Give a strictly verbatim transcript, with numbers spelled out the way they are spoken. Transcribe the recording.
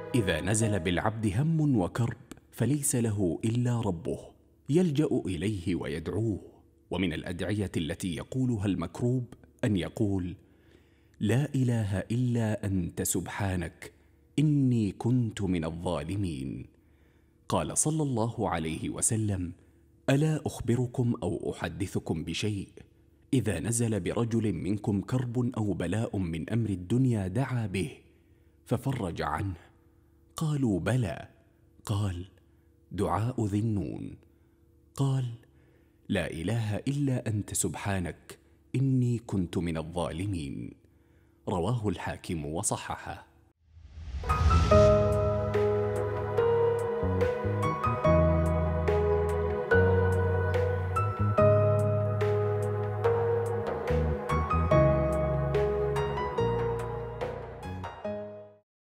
إذا نزل بالعبد هم وكرب فليس له إلا ربه يلجأ إليه ويدعوه. ومن الأدعية التي يقولها المكروب أن يقول: لا إله إلا أنت سبحانك إني كنت من الظالمين. قال صلى الله عليه وسلم: ألا أخبركم أو أحدثكم بشيء إذا نزل برجل منكم كرب أو بلاء من أمر الدنيا دعا به ففرج عنه؟ قالوا: بلى. قال: دعاء ذي النون. قال: لا إله إلا أنت سبحانك إني كنت من الظالمين. رواه الحاكم وصححه.